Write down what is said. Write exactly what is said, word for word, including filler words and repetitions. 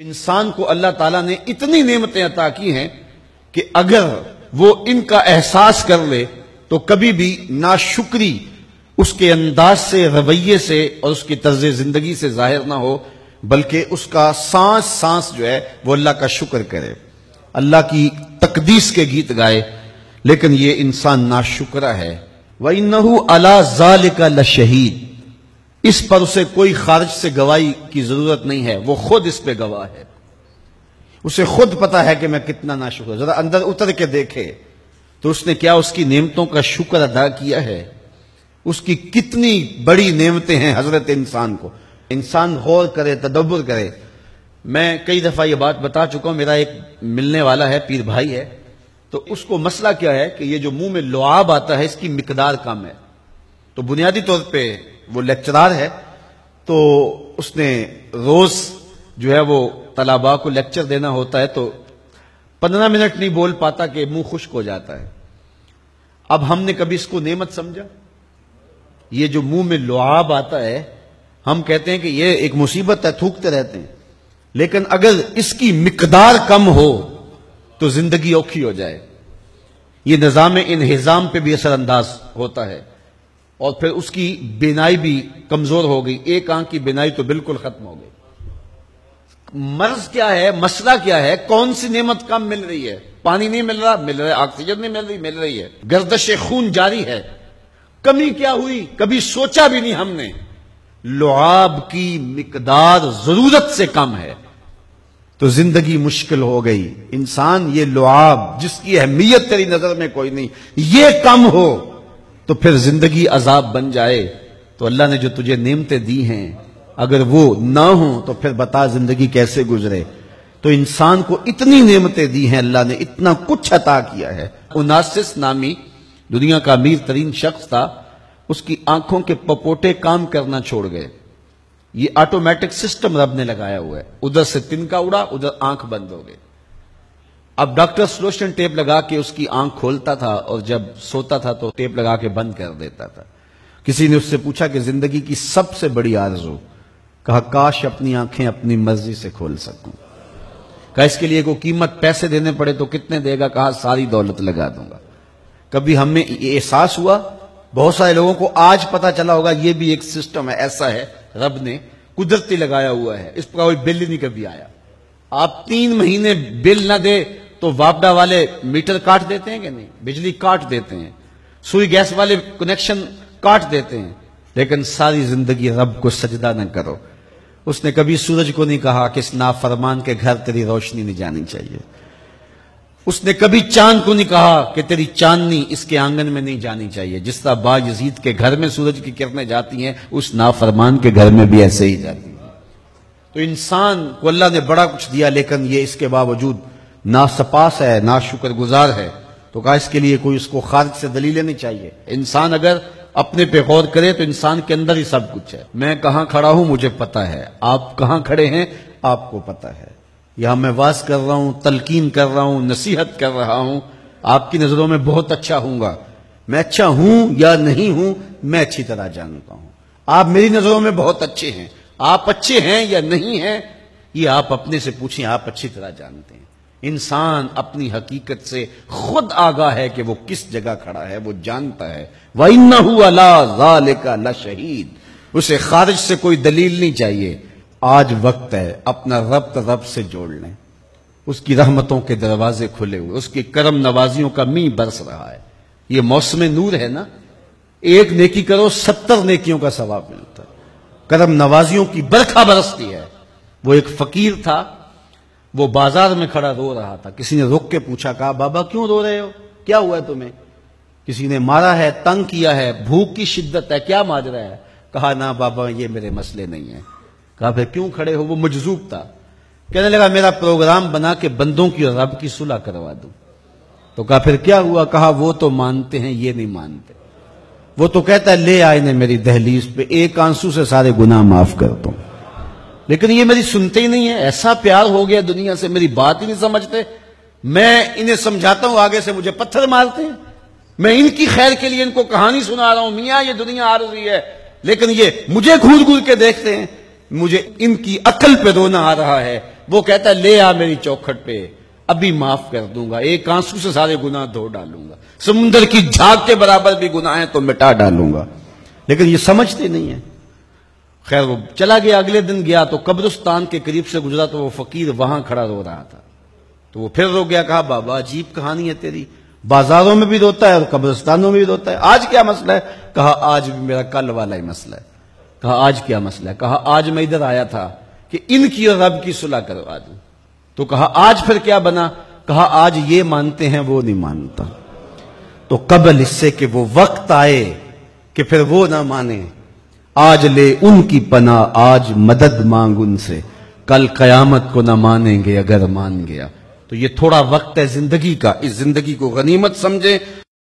انسان کو اللہ تعالیٰ نے اتنی نعمتیں عطا کی ہیں کہ اگر وہ ان کا احساس کر لے تو کبھی بھی ناشکری اس کے انداز سے، رویے سے اور اس کی طرز زندگی سے ظاہر نہ ہو، بلکہ اس کا سانس سانس جو ہے وہ اللہ کا شکر کرے، اللہ کی تقدیس کے گیت گائے۔ لیکن یہ انسان ناشکرا ہے۔ وَإِنَّهُ عَلَى ذَلِكَ لَشَهِيدٌ، اس پر اسے کوئی خارج سے گواہی کی ضرورت نہیں ہے، وہ خود اس پہ گواہ ہے، اسے خود پتا ہے کہ میں کتنا ناشکر۔ ذرا اندر اتر کے دیکھے تو اس نے کیا اس کی نعمتوں کا شکر ادا کیا ہے؟ اس کی کتنی بڑی نعمتیں ہیں حضرت انسان کو۔ انسان غور کرے، تدبر کرے۔ میں کئی دفعہ یہ بات بتا چکا ہوں، میرا ایک ملنے والا ہے، پیر بھائی ہے، تو اس کو مسئلہ کیا ہے کہ یہ جو منہ میں لعاب آتا ہے اس کی مقدار کم ہے۔ تو بنیادی طور پہ وہ لیکچرار ہے، تو اس نے روز جو ہے وہ طلباء کو لیکچر دینا ہوتا ہے، تو پندرہ منٹ نہیں بول پاتا کہ منہ خشک ہو جاتا ہے۔ اب ہم نے کبھی اس کو نعمت سمجھا؟ یہ جو منہ میں لعاب آتا ہے، ہم کہتے ہیں کہ یہ ایک مصیبت ہے، تھوکتے رہتے ہیں، لیکن اگر اس کی مقدار کم ہو تو زندگی اوکھی ہو جائے۔ یہ نظام انہضام پہ بھی اثر انداز ہوتا ہے، اور پھر اس کی بینائی بھی کمزور ہو گئی، ایک آنکھ کی بینائی تو بالکل ختم ہو گئی۔ مرض کیا ہے، مسئلہ کیا ہے؟ کون سی نعمت کم مل رہی ہے؟ پانی نہیں مل رہا، مل رہا ہے، آکسیجن نہیں مل رہی، مل رہی ہے، گردش خون جاری ہے۔ کمی کیا ہوئی؟ کبھی سوچا بھی نہیں ہم نے۔ لعاب کی مقدار ضرورت سے کم ہے تو زندگی مشکل ہو گئی۔ انسان یہ لعاب جس کی اہمیت تیری نظر میں کوئی نہیں، یہ کم ہو تو پھر زندگی عذاب بن جائے۔ تو اللہ نے جو تجھے نعمتیں دی ہیں اگر وہ نہ ہوں تو پھر بتا زندگی کیسے گزرے۔ تو انسان کو اتنی نعمتیں دی ہیں اللہ نے، اتنا کچھ عطا کیا ہے۔ اوناسس نامی دنیا کا امیر ترین شخص تھا، اس کی آنکھوں کے پپوٹے کام کرنا چھوڑ گئے۔ یہ آٹومیٹک سسٹم رب نے لگایا ہوا ہے، ادھر سے تنکا اڑا، ادھر آنکھ بند ہو گئے۔ اب ڈاکٹر سلوشن ٹیپ لگا کے اس کی آنکھ کھولتا تھا اور جب سوتا تھا تو ٹیپ لگا کے بند کر دیتا تھا۔ کسی نے اس سے پوچھا کہ زندگی کی سب سے بڑی آرزو؟ کہا کاش اپنی آنکھیں اپنی مرضی سے کھول سکوں۔ کہا اس کے لیے کوئی قیمت پیسے دینے پڑے تو کتنے دے گا؟ کہا ساری دولت لگا دوں گا۔ کبھی ہمیں یہ احساس ہوا؟ بہت سارے لوگوں کو آج پتا چلا ہوگا یہ بھی ایک سسٹم ہے، ایسا ہے، رب نے قدرتی لگایا ہوا ہے، اس پر کوئی بل نہیں کبھی آیا۔ آپ تین مہینے بل نہ دے تو واپڈا والے میٹر کاٹ دیتے ہیں کہ نہیں؟ بجلی کاٹ دیتے ہیں، سوئی گیس والے کنیکشن کاٹ دیتے ہیں، لیکن ساری زندگی رب کو سجدہ نہ کرو۔ اس نے کبھی سورج کو نہیں کہا کہ اس نافرمان کے گھر تیری روشنی نہیں جانی چاہیے۔ اس نے کبھی چاند کو نہیں کہا کہ تیری چاندنی اس کے آنگن میں نہیں جانی چاہیے۔ جس طرح با یزید کے گھر میں سورج کی کرنیں جاتی ہیں، اس نافرمان کے گھر میں بھی ایسے ہی جاتی ہیں۔ تو انسان کو اللہ نے بڑا کچھ دیا، لیکن یہ اس کے باوجود ناسپاس ہے، ناشکر گزار ہے۔ تو کہا اس کے لیے کوئی اس کو خارج سے دلیل نہیں چاہیے۔ انسان اگر اپنے پہ غور کرے تو انسان کے اندر ہی سب کچھ ہے۔ میں کہاں کھڑا ہوں مجھے پتا ہے، آپ کہاں کھڑے ہیں آپ کو پتا ہے۔ یہاں میں واز کر رہا ہوں، تلقین کر رہا ہوں، نصیحت کر رہا ہوں، آپ کی نظروں میں بہت اچھا ہوں گا۔ میں اچھا ہوں یا نہیں ہوں میں اچھی طرح جانتا ہوں۔ آپ میری نظروں میں بہت اچھے ہیں، آپ اچھے ہیں یا نہیں ہیں یہ آپ اپنے سے پوچھیں، آپ اچھی طرح جانتے ہیں۔ انسان اپنی حقیقت سے خود آگاہ ہے کہ وہ کس جگہ کھڑا ہے، وہ جانتا ہے۔ وَإِنَّهُ عَلَى ذَلِكَ لَشَهِيدٌ، اسے خارج سے کوئی دلیل نہیں چاہیے۔ آج وقت ہے اپنا ربط رب سے جوڑ لیں۔ اس کی رحمتوں کے دروازے کھلے ہوئے، اس کی کرم نوازیوں کا می برس رہا ہے۔ یہ موسم نور ہے نا، ایک نیکی کرو ستر نیکیوں کا ثواب ملتا ہے۔ کرم نوازیوں کی برکھا برستی ہے۔ وہ ایک فقیر تھا، وہ بازار میں کھڑا رو رہا تھا۔ کسی نے رک کے پوچھا، کہا بابا کیوں رو رہے ہو، کیا ہوا ہے تمہیں؟ کسی نے مارا ہے، تنگ کیا ہے، بھوک کی شدت ہے، کیا ماجرا ہے؟ کہا نہ بابا یہ میرے مسئلے نہیں ہیں۔ کہا پھر کیوں کھڑے ہو؟ وہ مجذوب تھا، کہنے لگا میرا پروگرام بنا کے بندوں کی اور رب کی صلح کروا دوں۔ تو کہا پھر کیا ہوا؟ کہا وہ تو مانتے ہیں یہ نہیں مانتے۔ وہ تو کہتا ہے لے آئے نے میری دہلیز پہ، ایک آنسو سے سارے گناہ معاف کر دوں، لیکن یہ میری سنتے ہی نہیں ہے۔ ایسا پیار ہو گیا دنیا سے، میری بات ہی نہیں سمجھتے۔ میں انہیں سمجھاتا ہوں، آگے سے مجھے پتھر مارتے ہیں۔ میں ان کی خیر کے لیے ان کو کہانی سنا رہا ہوں، میاں یہ دنیا عارضی ہے، لیکن یہ مجھے گھور گھور کے دیکھتے ہیں۔ مجھے ان کی عقل پہ رونا آ رہا ہے وہ کہتا ہے لے آ میری چوکھٹ پہ، ابھی معاف کر دوں گا، ایک آنسو سے سارے گناہ دھو ڈالوں گا، سمندر کی جھاگ کے برابر بھی گناہ ہیں تو مٹا ڈالوں گا. لیکن یہ سمجھتے نہیں ہیں. خیر وہ چلا گیا. اگلے دن گیا تو قبرستان کے قریب سے گزرا تو وہ فقیر وہاں کھڑا رو رہا تھا. تو وہ پھر رو گیا. کہا بابا عجیب کہانی ہے تیری، بازاروں میں بھی روتا ہے اور قبرستانوں میں بھی روتا ہے، آج کیا مسئلہ ہے؟ کہا آج بھی میرا کل والا ہی مسئلہ ہے. کہا آج کیا مسئلہ ہے؟ کہا آج میں ادھر آیا تھا کہ ان کی اور رب کی صلح کروا دوں. تو کہا آج پھر کیا بنا؟ کہا آج یہ مانتے ہیں وہ نہیں مانتا. تو قبل اس سے کہ وہ وقت آئے کہ پھر وہ نہ مانے، آج لے ان کی پناہ، آج مدد مانگ ان سے، کل قیامت کو نہ مانیں گے اگر مان گیا. تو یہ تھوڑا وقت ہے زندگی کا، اس زندگی کو غنیمت سمجھیں